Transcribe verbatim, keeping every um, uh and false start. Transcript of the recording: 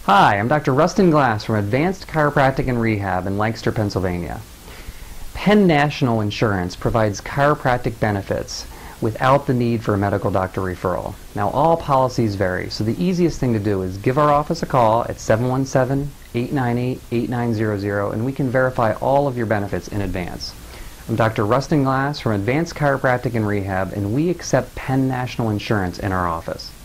Hi, I'm Doctor Rustin Glass from Advanced Chiropractic and Rehab in Lancaster, Pennsylvania. Penn National Insurance provides chiropractic benefits without the need for a medical doctor referral. Now, all policies vary, so the easiest thing to do is give our office a call at seven one seven, eight nine eight, eight nine zero zero and we can verify all of your benefits in advance. I'm Doctor Rustin Glass from Advanced Chiropractic and Rehab, and we accept Penn National Insurance in our office.